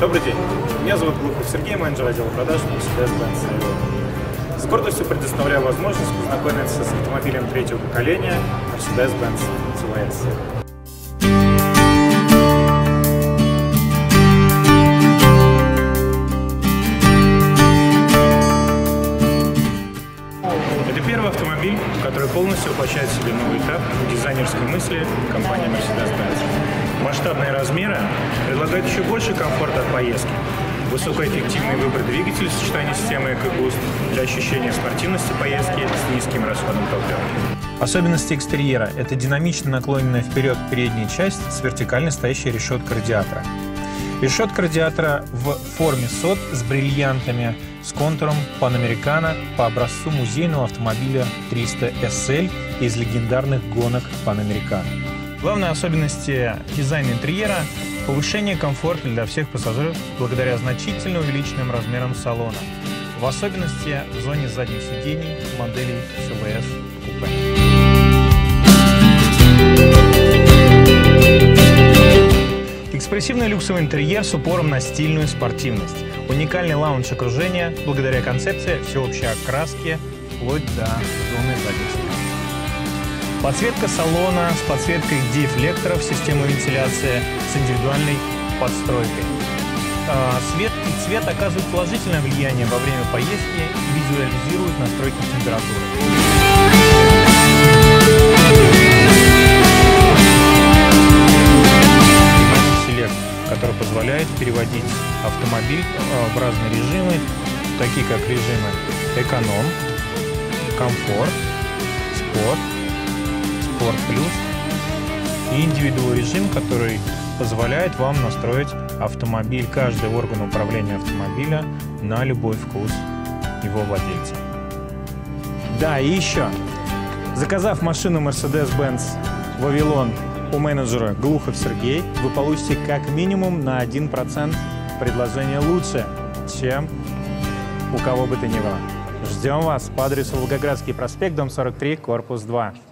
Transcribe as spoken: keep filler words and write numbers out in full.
Добрый день, меня зовут Глухов Сергей, менеджер отдела продаж Mercedes-Benz. С гордостью предоставляю возможность познакомиться с автомобилем третьего поколения Mercedes-Benz си ви эс. Это первый автомобиль, который полностью воплощает в себе новый этап дизайнерской мысли компании Mercedes-Benz. Масштабные размеры предлагают еще больше комфорта от поездки. Высокоэффективный выбор двигателя в сочетании с системой EcoBoost для ощущения спортивности поездки с низким расходом топлива. Особенности экстерьера – это динамично наклоненная вперед передняя часть с вертикально стоящей решеткой радиатора. Решетка радиатора в форме сот с бриллиантами, с контуром Панамерикано по образцу музейного автомобиля триста эс эль из легендарных гонок Панамерикано. Главные особенности дизайна интерьера – повышение комфорта для всех пассажиров благодаря значительно увеличенным размерам салона, в особенности в зоне задних сидений моделей си ви эс купе. Экспрессивный люксовый интерьер с упором на стильную спортивность. Уникальный лаунж окружения благодаря концепции всеобщей окраски вплоть до зоны задних сидений. Подсветка салона с подсветкой дефлекторов, системы вентиляции с индивидуальной подстройкой. Свет и цвет оказывают положительное влияние во время поездки и визуализируют настройки температуры. Селект, который позволяет переводить автомобиль в разные режимы, такие как режимы эконом, комфорт, спорт, Sport Plus и индивидуальный режим, который позволяет вам настроить автомобиль, каждый орган управления автомобиля на любой вкус его владельца. Да, и еще, заказав машину Mercedes-Benz Вавилон у менеджера Глухов Сергей, вы получите как минимум на один процент предложение лучше, чем у кого бы то ни было. Ждем вас по адресу Волгоградский проспект, дом сорок три, корпус два.